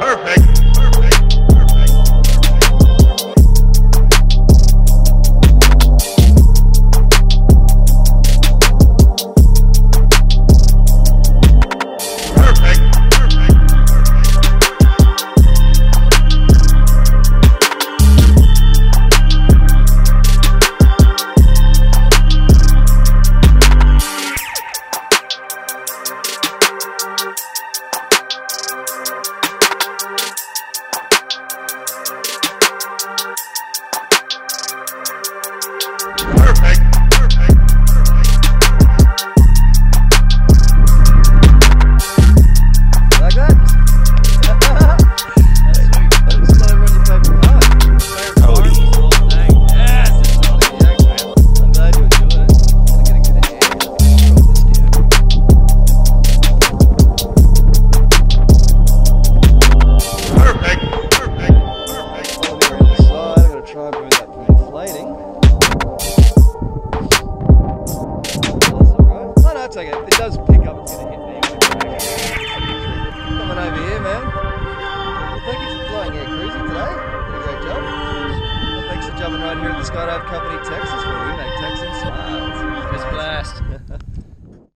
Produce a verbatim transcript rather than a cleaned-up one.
Take it. It does pick up. It's going to hit me. Coming over here, man. Well, thank you for flying air cruising today. Did a great job. Well, thanks for jumping right here at the Skydive Company, Texas, where we make Texans smiles. It was a blast.